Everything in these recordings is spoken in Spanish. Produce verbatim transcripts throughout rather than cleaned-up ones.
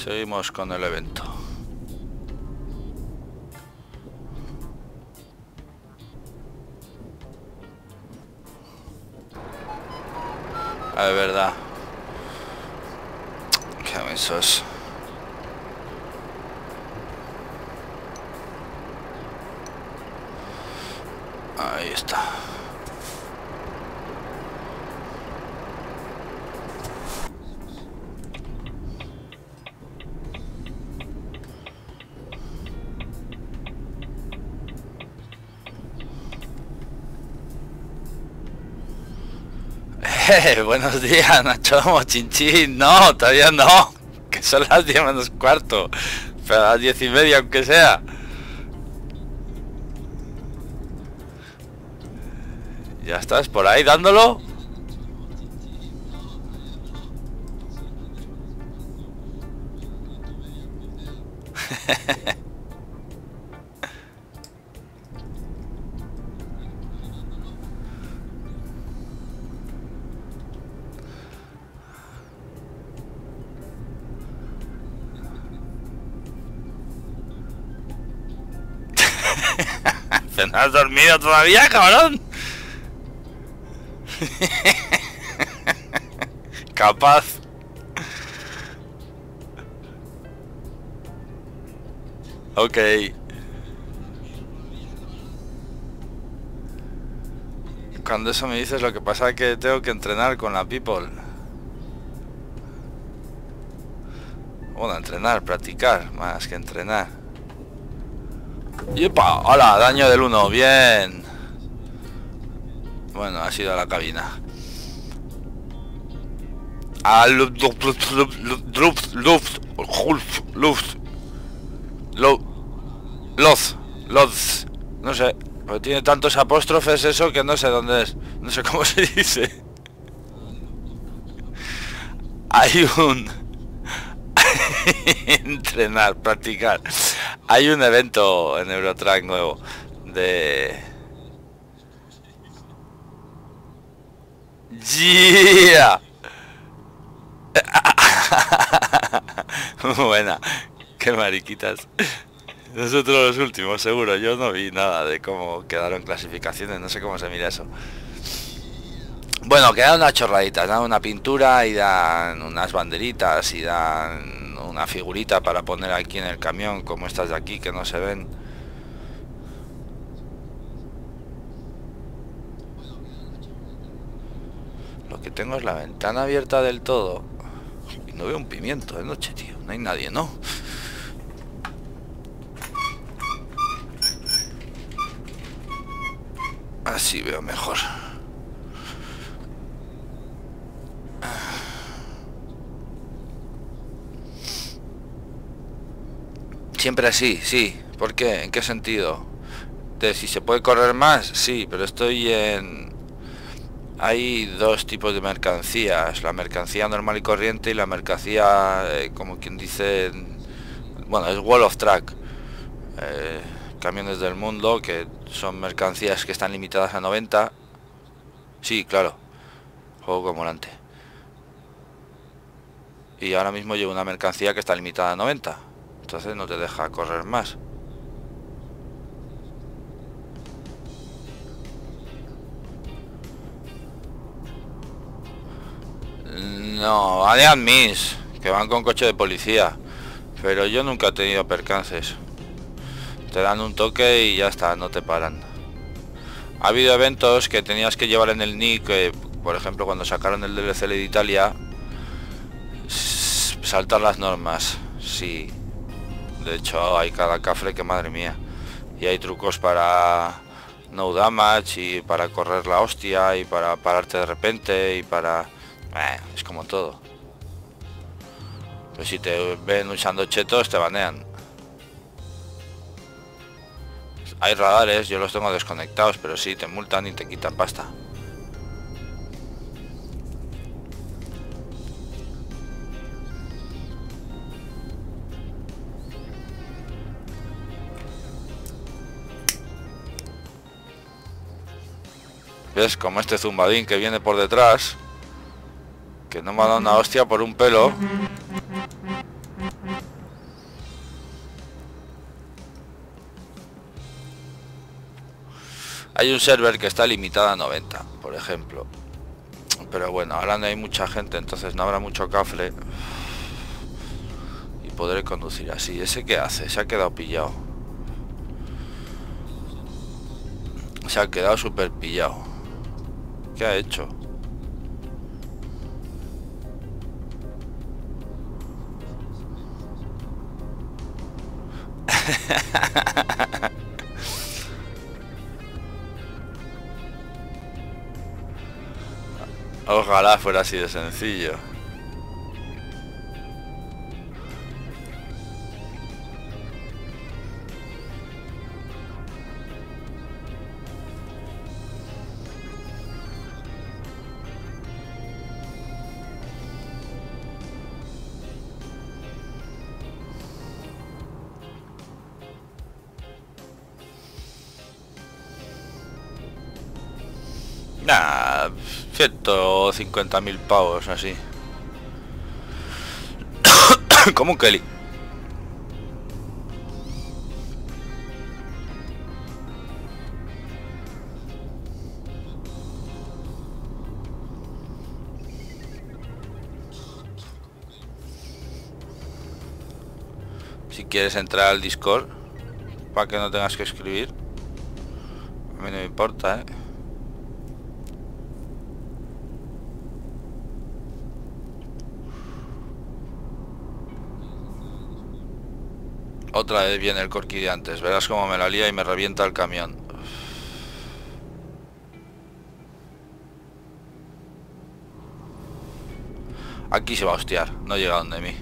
Seguimos con el evento. Ah, de verdad. Qué mensos. Ahí está. Eh, buenos días, Nacho Mochinchín. No, todavía no. Que son las diez menos cuarto. Pero a las diez y media, aunque sea. Ya estás por ahí dándolo. ¿Te no has dormido todavía, cabrón? Capaz. Ok. Cuando eso me dices, lo que pasa es que tengo que entrenar con la people. Bueno, entrenar, practicar, más que entrenar. ¡Yepa! ¡Hola! Daño del uno, bien. Bueno, ha sido a la cabina. Al luft, luft, luft, luft, los, los, no sé, porque tiene tantos apóstrofes eso que no sé dónde es, no sé cómo se dice. Hay un entrenar, practicar. Hay un evento en Eurotrack nuevo de yeah. Buena, qué mariquitas. Nosotros los últimos, seguro. Yo no vi nada de cómo quedaron clasificaciones, no sé cómo se mira eso. Bueno, quedan unas chorraditas, dan una pintura y dan unas banderitas y dan una figurita para poner aquí en el camión, como estas de aquí que no se ven. Lo que tengo es la ventana abierta del todo y no veo un pimiento de noche, tío. No hay nadie, ¿no? Así veo mejor. Siempre así, sí. ¿Por qué? ¿En qué sentido? De si se puede correr más, sí, pero estoy en... Hay dos tipos de mercancías, la mercancía normal y corriente y la mercancía, eh, como quien dice, bueno, es Wall of Track. Eh, camiones del mundo, que son mercancías que están limitadas a noventa. Sí, claro, juego como volante. Y ahora mismo llevo una mercancía que está limitada a noventa, entonces no te deja correr más. No, van de admins, que van con coche de policía, pero yo nunca he tenido percances. Te dan un toque y ya está, no te paran. Ha habido eventos que tenías que llevar en el nick, eh, por ejemplo cuando sacaron el D L C de Italia, saltar las normas, sí. De hecho hay cada cafre que madre mía. Y hay trucos para no damage y para correr la hostia y para pararte de repente y para... Eh, es como todo. Pues si te ven usando chetos te banean. Hay radares, yo los tengo desconectados, pero sí, te multan y te quitan pasta. ¿Ves? Como este zumbadín que viene por detrás, que no me ha dado una hostia por un pelo. Hay un server que está limitado a noventa, por ejemplo. Pero bueno, ahora no hay mucha gente, entonces no habrá mucho cafre. Y podré conducir así. ¿Ese qué hace? Se ha quedado pillado. Se ha quedado súper pillado. ¿Qué ha hecho? Ojalá fuera así de sencillo. Nah, ciento cincuenta mil pavos así. Como un Kelly. Si quieres entrar al Discord para que no tengas que escribir, a mí no me importa, ¿eh? Otra vez viene el Corky de antes. Verás cómo me la lía y me revienta el camión. Aquí se va a hostiar. No llega donde mí.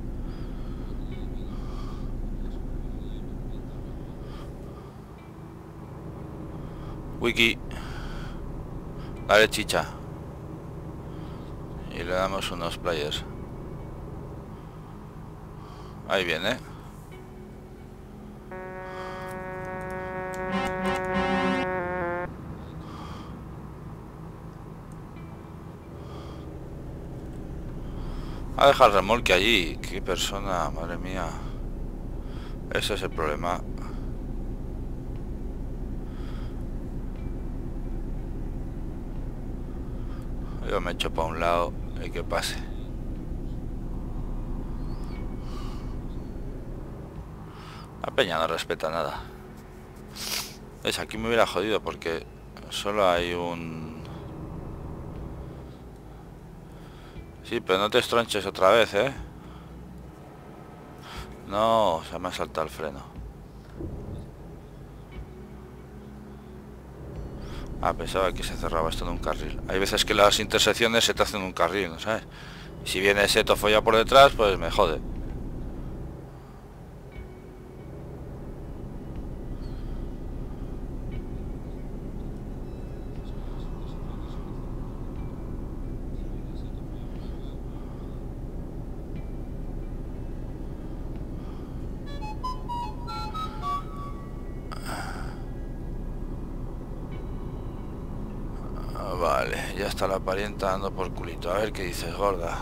Wiki. Dale chicha. Y le damos unos players. Ahí viene. A dejar el remolque allí. Qué persona, madre mía. Ese es el problema. Yo me echo para un lado y que pase. La peña no respeta nada. Es, aquí me hubiera jodido porque solo hay un... Sí, pero no te estronches otra vez, ¿eh? No, se me ha saltado el freno. Ah, pensaba que se cerraba esto en un carril. Hay veces que las intersecciones se te hacen un carril, ¿no sabes? Y si viene ese tofolla por detrás, pues me jode. Vale, ya está la parienta dando por culito. A ver qué dices, gorda.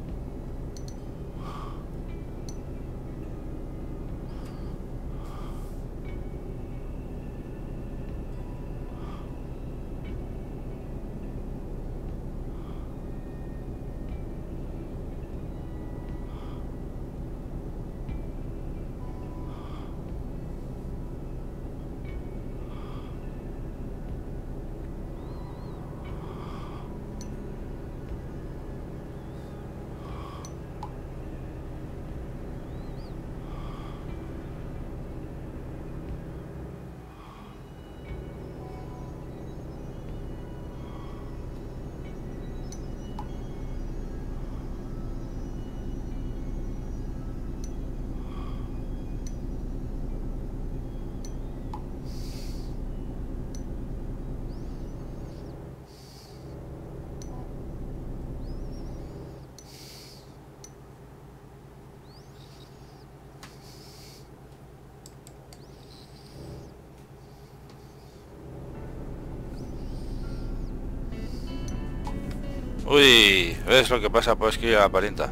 Uy, ¿ves lo que pasa por escribir a la parienta?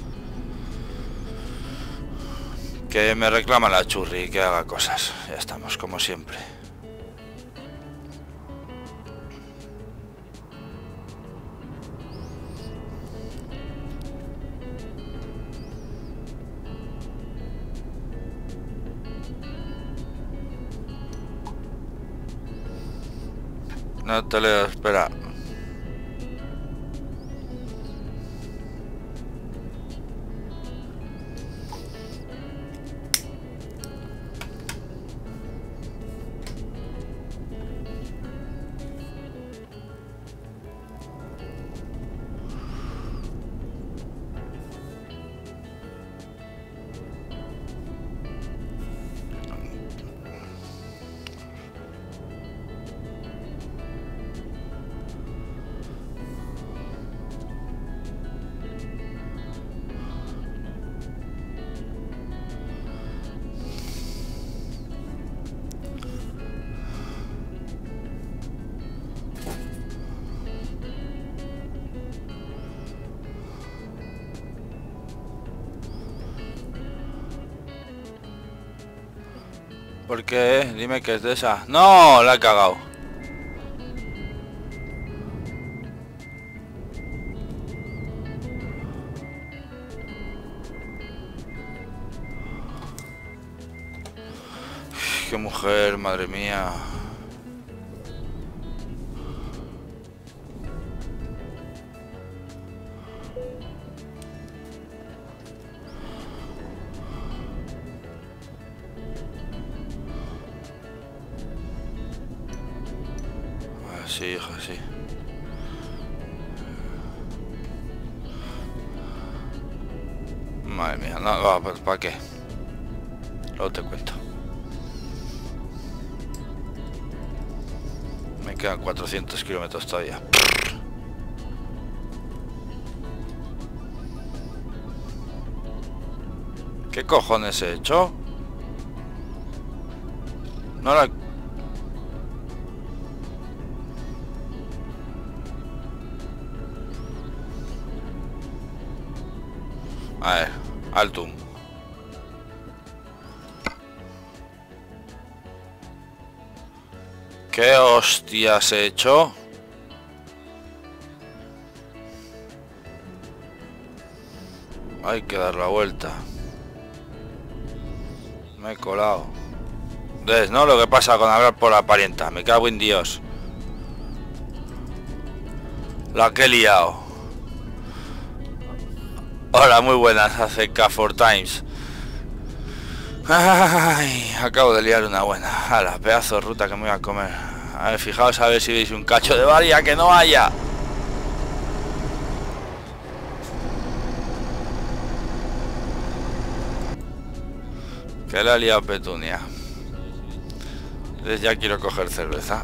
Que me reclama la churri que haga cosas. Ya estamos, como siempre. No te leo, espera. ¿Por qué? Dime que es de esa. ¡No! La he cagado. Uf, ¡qué mujer, madre mía! Sí, hija, sí. Madre mía, no, va, pues, ¿para qué? Luego te cuento. Me quedan cuatrocientos kilómetros todavía. ¿Qué cojones he hecho? No la... A ver, Altum. ¿Qué hostias he hecho? Hay que dar la vuelta. Me he colado. ¿Ves, no? Lo que pasa con hablar por la parienta. Me cago en Dios. La que he liado. Hola, muy buenas, hace K cuatro Times. Ay, acabo de liar una buena. A la pedazo de ruta que me voy a comer. A ver, fijaos a ver si veis un cacho de varia que no haya. Que le ha liado Petunia. Entonces ya quiero coger cerveza.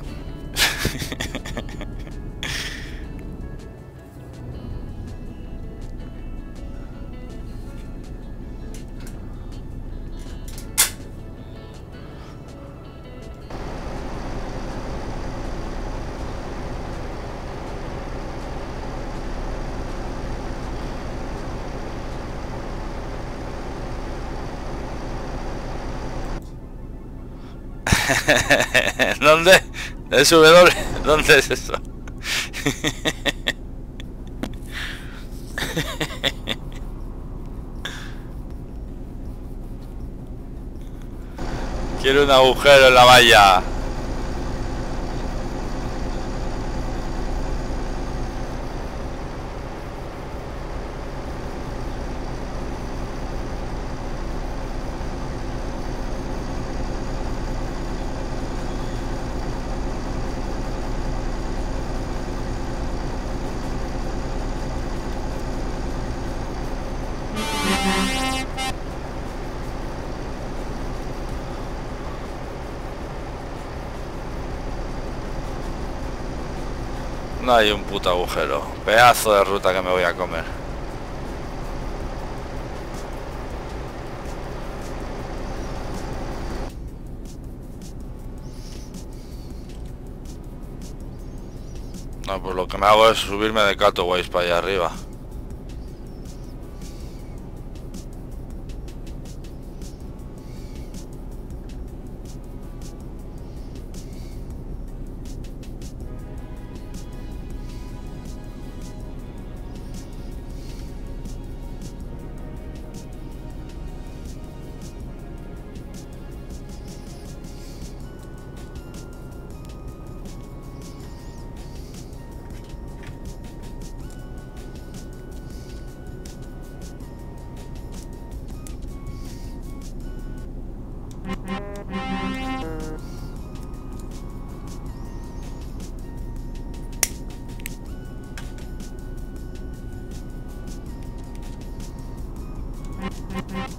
¿Dónde? ¿Es W? ¿Dónde es eso? Quiero un agujero en la valla. No hay un puto agujero. Pedazo de ruta que me voy a comer. No, pues lo que me hago es subirme de Katowice para allá arriba.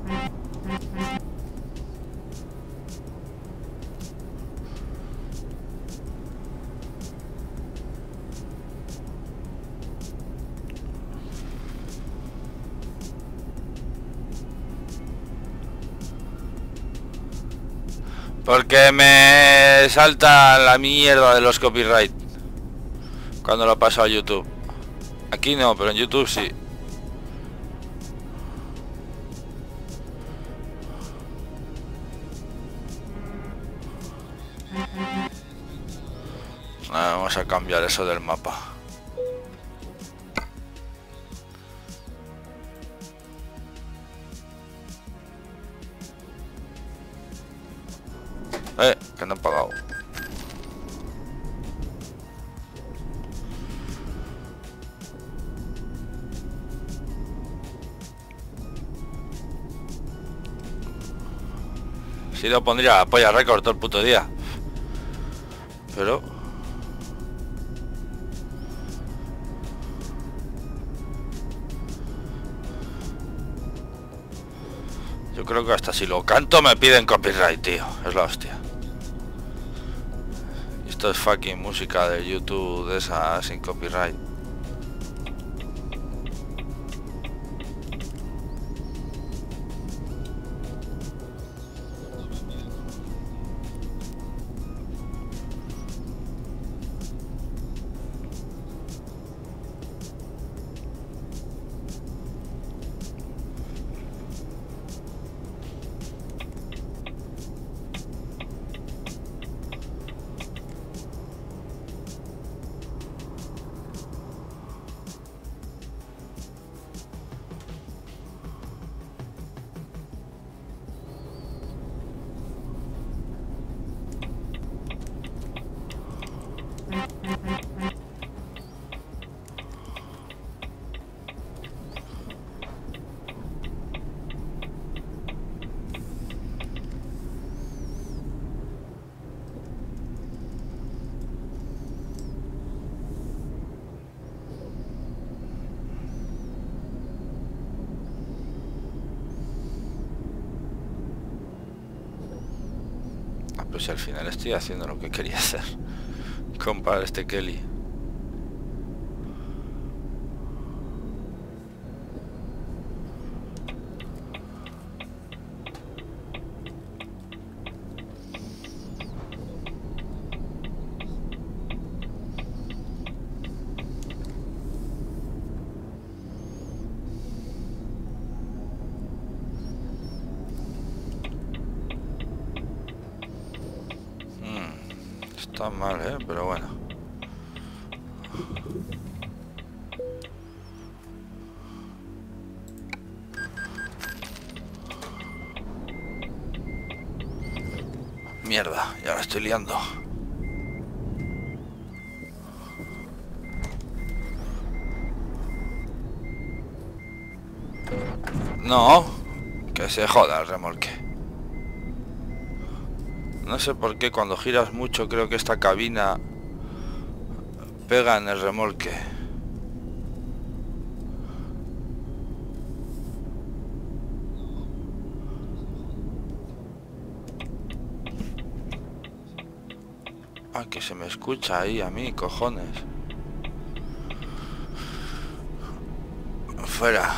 Porque me salta la mierda de los copyright cuando lo paso a YouTube. Aquí no, pero en YouTube sí. Ah, vamos a cambiar eso del mapa. Eh, que no han pagado. Si lo pondría polla récord todo el puto día. Pero yo creo que hasta si lo canto me piden copyright, tío. Es la hostia. Esto es fucking música de YouTube de esa sin copyright. Pues al final estoy haciendo lo que quería hacer. Comprar este Kelly. Está mal, ¿eh? Pero bueno. Mierda, ya la estoy liando. No, que se joda el remolque. No sé por qué cuando giras mucho creo que esta cabina pega en el remolque. Ah, que se me escucha ahí a mí, cojones. Fuera.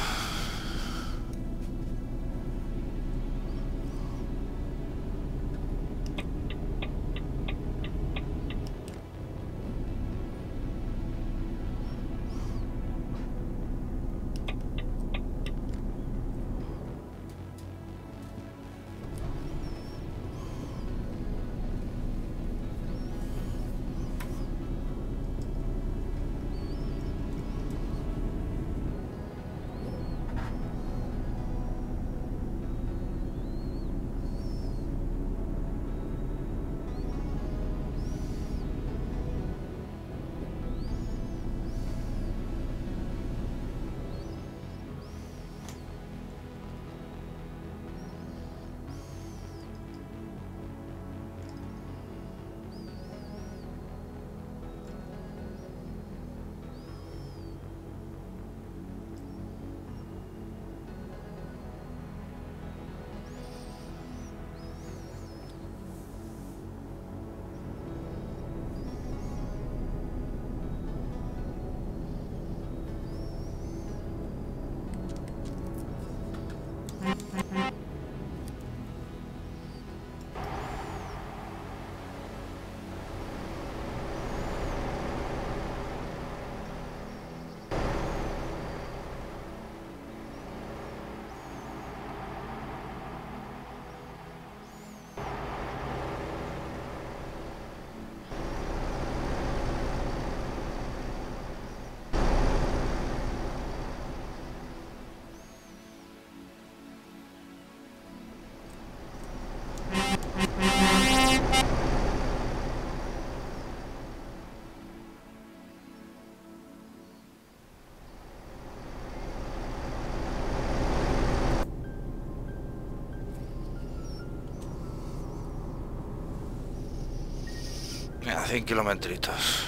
A cien kilometritos.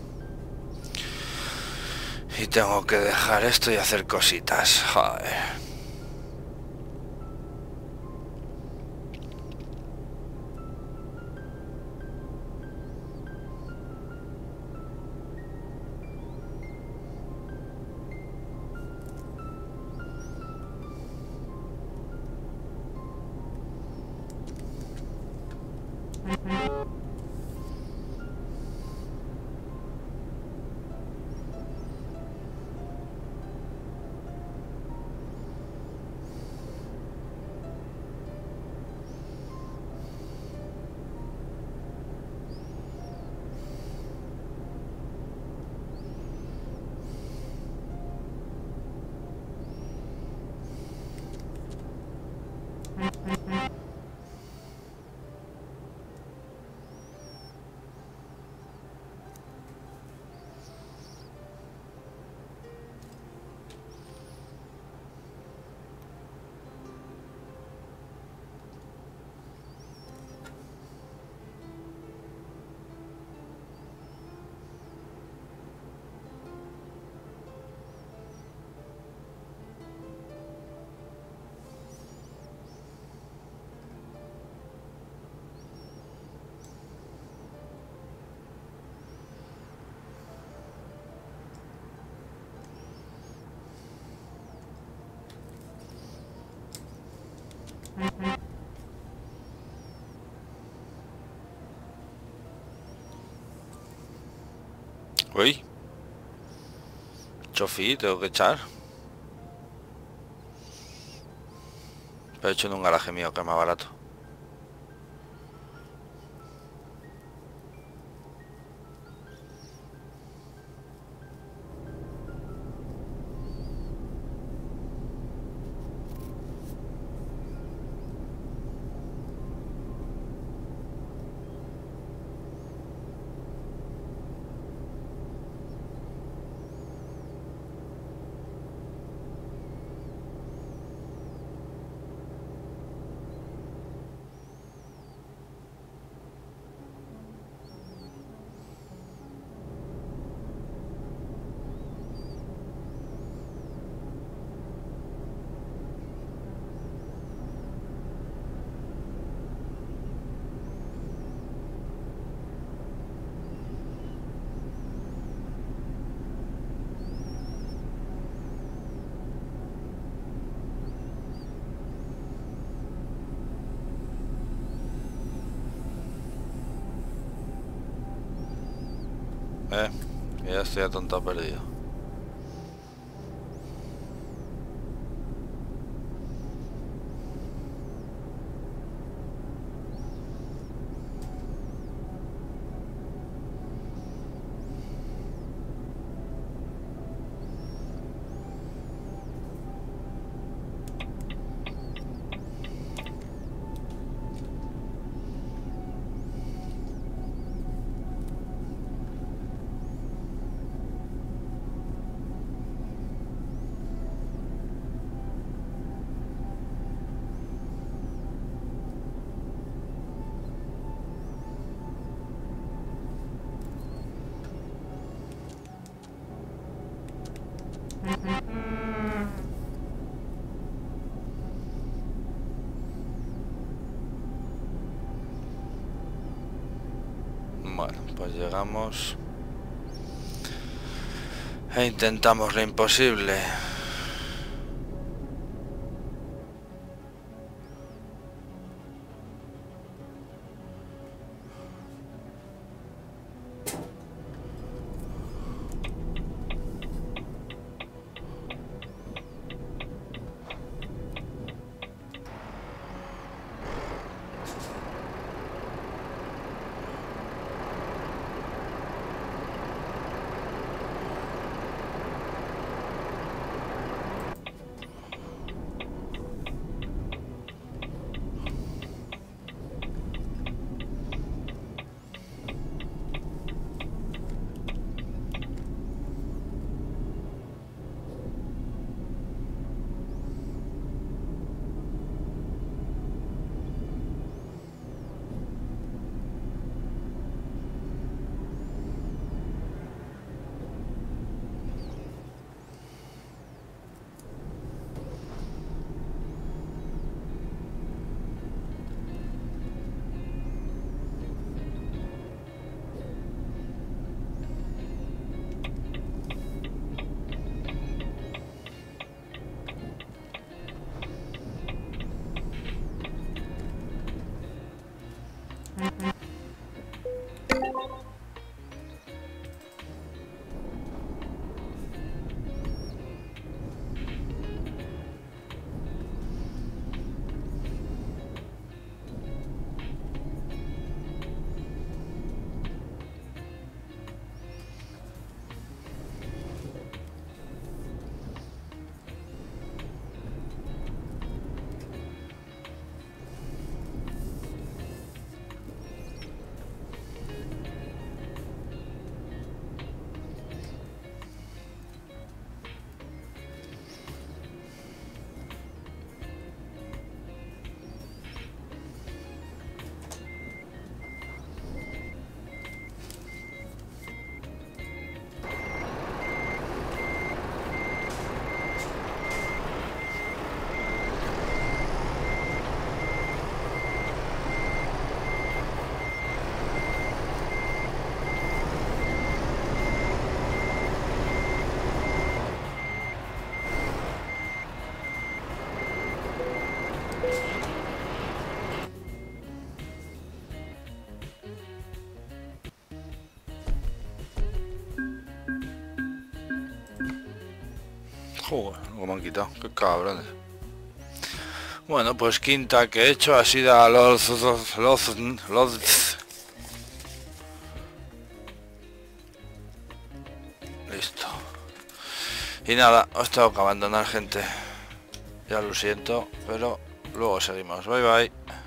Y tengo que dejar esto y hacer cositas. Joder. Uy, chofi, tengo que echar. Pero he hecho en un garaje mío que es más barato. Eh, que ya estoy a tonto perdido. Bueno, pues llegamos e intentamos lo imposible. Joder, como me han quitado, qué cabrones. Bueno, pues quinta que he hecho ha sido a los, los, los, los... Listo. Y nada, os tengo que abandonar, gente. Ya lo siento, pero luego seguimos. Bye bye.